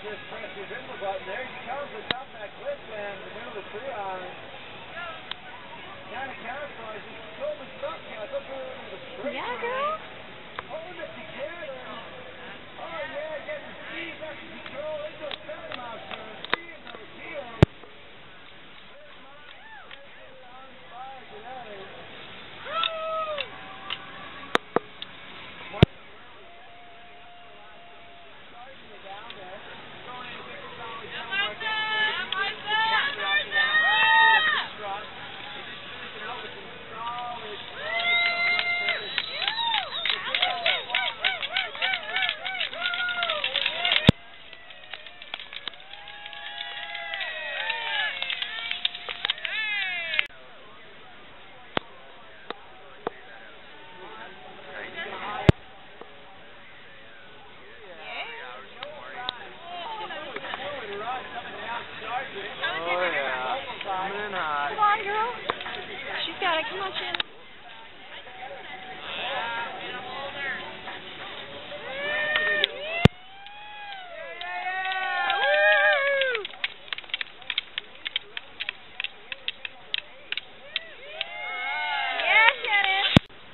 just press the invisible button. There she comes to top that cliff stand in the middle of the tree line. Kind of counterpoise. Just told me something. I thought you were into the straight line. Yeah, girl. Holding it together. Oh, yeah, getting the speed back to control. Into a 7 mile per hour. Speed into the field. On fire today. Come on, girl. She's got it. Come on, Shannon. Yeah, Shannon.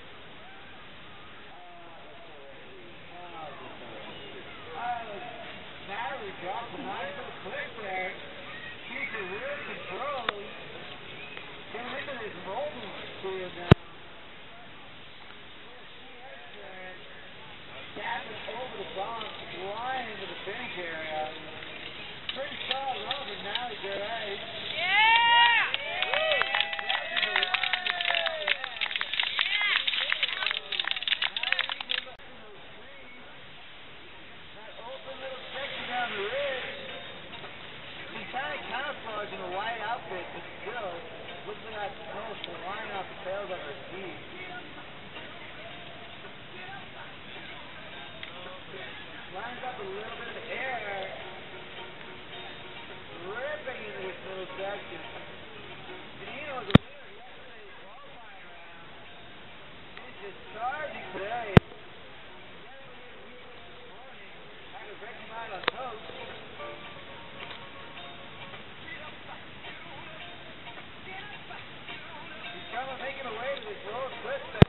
Natalie dropped a nice little clip there. She's a real control. Getting into this rolling field now. Tapping over the bump, flying into the finish area. Pretty solid run from Natalie Garay. In a white outfit, but still looks like that snow flying off the tails of her skis. Lines up a little bit of air, ripping into this little section. Janino was a winner yesterday's qualifying round. She's just charging today. After breaking out on toast. Making a way to this low cliff stand.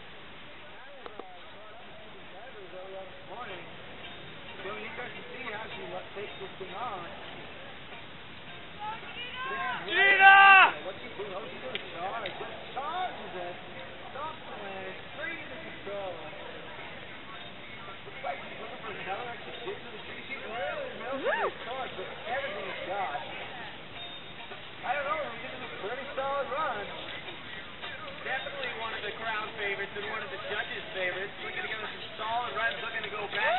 Early this morning. So you guys can see how she takes this thing on. Gina! What's she doing? Oh, she's doing a charge. Just charges it. Stops the land. Straight into control. Looks like she's looking for another exhibition of the tree. She's really milking this charge with everything it's got. I don't know. We're getting a pretty solid run. Definitely one of the crowd favorites and one of the judges' favorites. Looking to go some solid runs, looking to go back.